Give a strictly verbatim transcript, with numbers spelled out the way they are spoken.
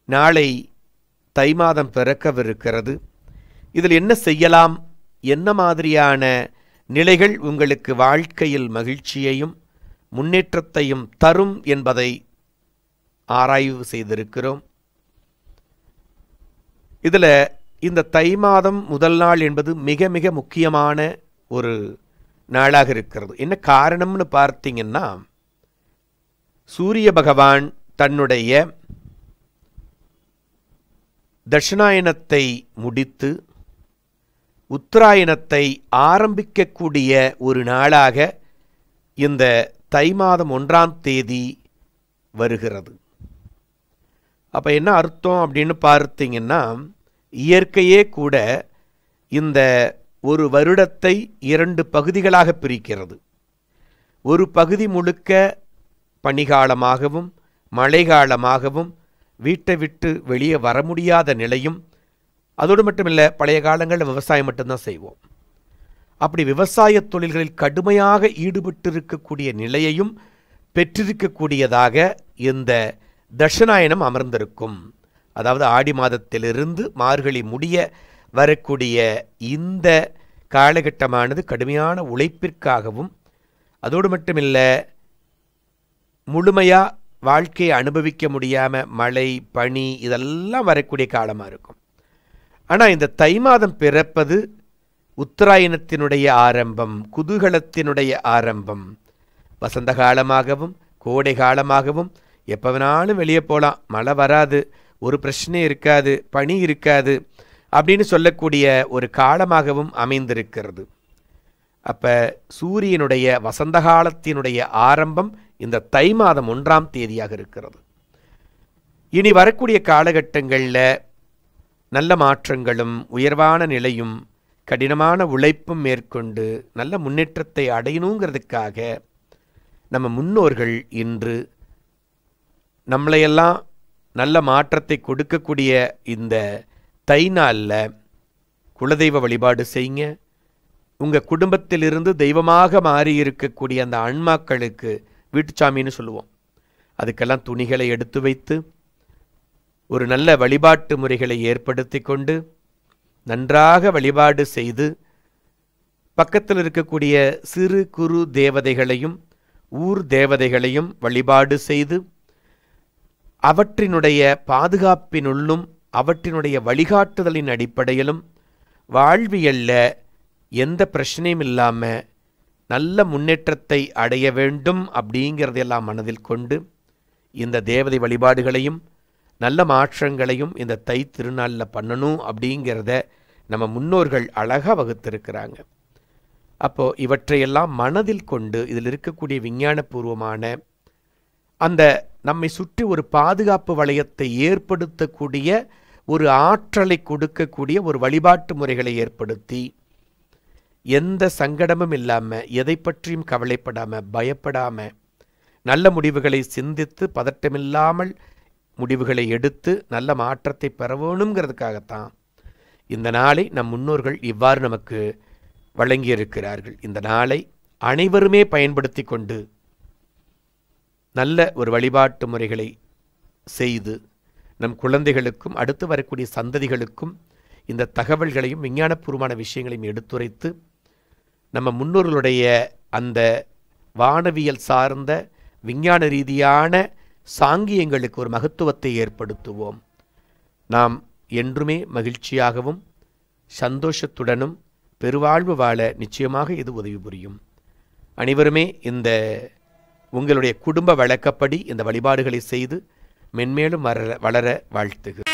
நாளை தை மாதம் பிறக்கவிருக்கிறது. இதில் என்ன செய்யலாம், என்ன மாதிரியான நிலைகள் உங்களுக்கு வாழ்க்கையில் மகிழ்ச்சியையும் முன்னேற்றத்தையும் தரும் என்பதை ஆராய்வு செய்திருக்கிறோம். இதில் இந்த தை மாதம் முதல் நாள் என்பது மிக மிக முக்கியமான ஒரு நாளாக இருக்கிறது. என்ன காரணம்னு பார்த்தீங்கன்னா, சூரிய பகவான் தன்னுடைய தட்சிணாயனத்தை முடித்து உத்தராயணத்தை ஆரம்பிக்கக்கூடிய ஒரு நாளாக இந்த தை மாதம் ஒன்றாம் தேதி வருகிறது. அப்போ என்ன அர்த்தம் அப்படின்னு பார்த்தீங்கன்னா, இயற்கையே கூட இந்த ஒரு வருடத்தை இரண்டு பகுதிகளாக பிரிக்கிறது. ஒரு பகுதி முழுக்க பனிகாலமாகவும் மழைக்காலமாகவும் வீட்டை விட்டு வெளியே வர முடியாத நிலையும், அதோடு மட்டுமில்லை பழைய காலங்களில் விவசாயம் மட்டும்தான் செய்வோம். அப்படி விவசாய தொழில்களில் கடுமையாக ஈடுபட்டிருக்கக்கூடிய நிலையையும் பெற்றிருக்கக்கூடியதாக இந்த தட்சிணாயனம் அமர்ந்திருக்கும். அதாவது ஆடி மாதத்திலிருந்து மார்கழி முடிய வரக்கூடிய இந்த காலகட்டமானது கடுமையான உழைப்பிற்காகவும், அதோடு மட்டுமில்லை முழுமையாக வாழ்க்கையை அனுபவிக்க முடியாமல் மழை பனி இதெல்லாம் வரக்கூடிய காலமாக இருக்கும். ஆனால் இந்த தை மாதம் பிறப்பது உத்தராயணத்தினுடைய ஆரம்பம், குதூகலத்தினுடைய ஆரம்பம். வசந்த காலமாகவும் கோடை காலமாகவும் எப்போ வேணாலும் வெளியே போகலாம், மழை வராது, ஒரு பிரச்சனை இருக்காது, பனி இருக்காது அப்படின்னு சொல்லக்கூடிய ஒரு காலமாகவும் அமைந்திருக்கிறது. அப்போ சூரியனுடைய வசந்த காலத்தினுடைய ஆரம்பம் இந்த தை மாதம் ஒன்றாம் தேதியாக இருக்கிறது. இனி வரக்கூடிய காலகட்டங்களில் நல்ல மாற்றங்களும் உயர்வான நிலையும் கடினமான உழைப்பும் மேற்கொண்டு நல்ல முன்னேற்றத்தை அடையணுங்கிறதுக்காக நம்ம முன்னோர்கள் இன்று நம்மளையெல்லாம் நல்ல மாற்றத்தை கொடுக்கக்கூடிய இந்த தை நாளில் குலதெய்வ வழிபாடு செய்யுங்க. உங்கள் குடும்பத்திலிருந்து தெய்வமாக மாறி இருக்கக்கூடிய அந்த ஆன்மாக்களுக்கு வீட்டுச்சாமின்னு சொல்லுவோம், அதுக்கெல்லாம் துணிகளை எடுத்து வைத்து ஒரு நல்ல வழிபாட்டு முறைகளை ஏற்படுத்தி கொண்டு நன்றாக வழிபாடு செய்து பக்கத்தில் இருக்கக்கூடிய சிறு குறு தேவதைகளையும் ஊர் தேவதைகளையும் வழிபாடு செய்து அவற்றினுடைய பாதுகாப்பினுள்ளும் அவற்றினுடைய வழிகாட்டுதலின் அடிப்படையிலும் வாழ்வியல்ல எந்த பிரச்சனையும் இல்லாமல் நல்ல முன்னேற்றத்தை அடைய வேண்டும் அப்படிங்கிறதையெல்லாம் மனதில் கொண்டு இந்த தேவதை வழிபாடுகளையும் நல்ல மாற்றங்களையும் இந்த தை திருநாளில் பண்ணணும் அப்படிங்கிறத நம்ம முன்னோர்கள் அழகாக வகுத்திருக்கிறாங்க. அப்போது இவற்றையெல்லாம் மனதில் கொண்டு இதில் இருக்கக்கூடிய விஞ்ஞானபூர்வமான அந்த நம்மை சுற்றி ஒரு பாதுகாப்பு வளையத்தை ஏற்படுத்தக்கூடிய ஒரு ஆற்றலை கொடுக்கக்கூடிய ஒரு வழிபாட்டு முறைகளை ஏற்படுத்தி எந்த சங்கடமும் இல்லாமல் எதை பற்றியும் கவலைப்படாமல் பயப்படாமல் நல்ல முடிவுகளை சிந்தித்து பதட்டமில்லாமல் முடிவுகளை எடுத்து நல்ல மாற்றத்தை பெற வேணுங்கிறதுக்காகத்தான் இந்த நாளை நம் முன்னோர்கள் இவ்வாறு நமக்கு வழங்கியிருக்கிறார்கள். இந்த நாளை அனைவருமே பயன்படுத்தி கொண்டு நல்ல ஒரு வழிபாட்டு முறைகளை செய்து நம் குழந்தைகளுக்கும் அடுத்து வரக்கூடிய சந்ததிகளுக்கும் இந்த தகவல்களையும் விஞ்ஞானபூர்வமான விஷயங்களையும் எடுத்துரைத்து நம்ம முன்னோர்களுடைய அந்த வானவியல் சார்ந்த விஞ்ஞான ரீதியான சாங்கியங்களுக்கு ஒரு மகத்துவத்தை ஏற்படுத்துவோம். நாம் என்றுமே மகிழ்ச்சியாகவும் சந்தோஷத்துடனும் பெருவாழ்வு வாழ நிச்சயமாக இது உதவி புரியும். அனைவருமே இந்த உங்களுடைய குடும்ப வழக்கப்படி இந்த வழிபாடுகளை செய்து மென்மேலும் வளர வளர வாழ்த்துகிறேன்.